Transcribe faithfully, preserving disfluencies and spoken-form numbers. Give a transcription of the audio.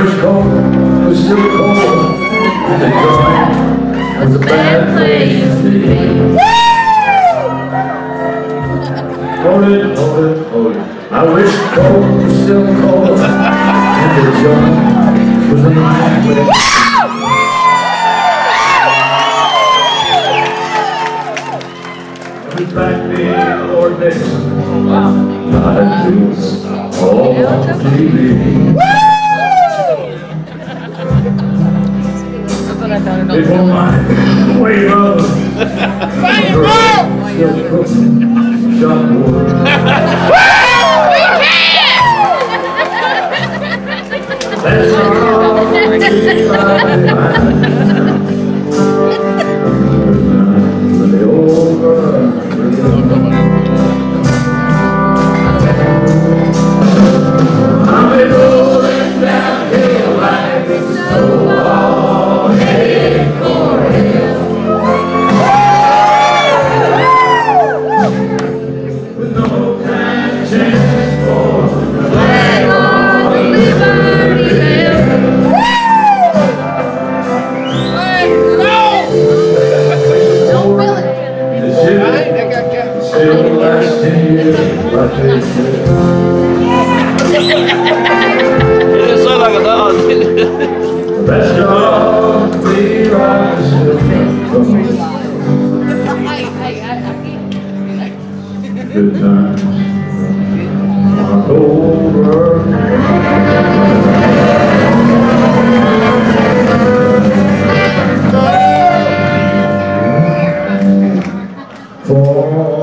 wish cold was still cold, and the joint was a bad place to be. Hold it, hold it, hold it. I wish cold was still cold, and the joint was a bad place. Back me, Lord Nixon, I'd do all on T V. Before my way up, still cooking, shot wood. That's all we find. The old It sounds like a dog. Best dog we rise good times are over. For